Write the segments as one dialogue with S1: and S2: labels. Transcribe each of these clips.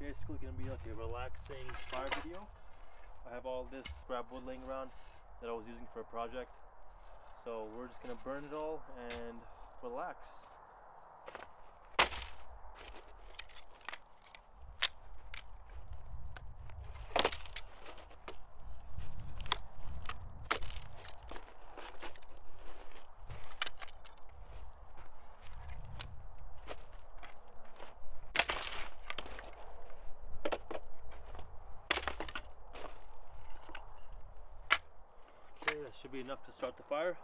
S1: basically going to be like a relaxing fire video. I have all this scrap wood laying around that I was using for a project. So we're just going to burn it all and relax. Okay, that should be enough to start the fire.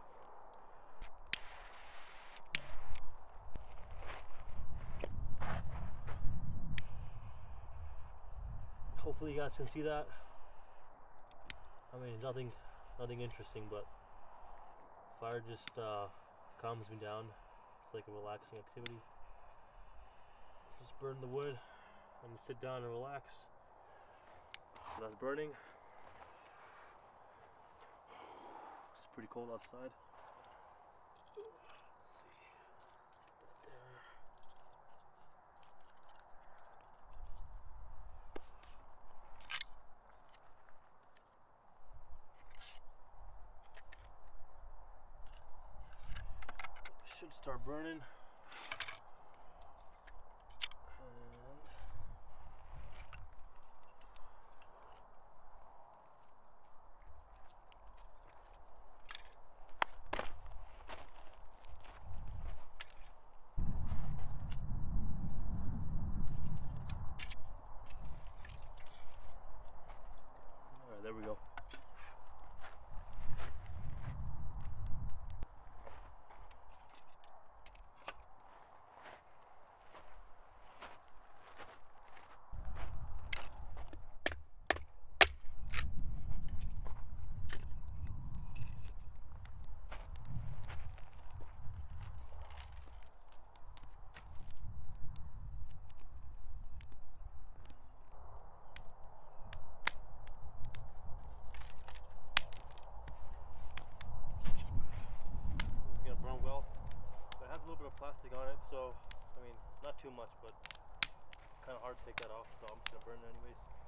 S1: Hopefully you guys can see that. I mean, nothing interesting, but fire just calms me down. It's like a relaxing activity. Just burn the wood and sit down and relax. So that's burning. It's pretty cold outside. Let's see. Put that there. Should start burning. Alright, there we go. Burn well. It has a little bit of plastic on it, so I mean, not too much, but it's kind of hard to take that off, so I'm just gonna burn it anyways.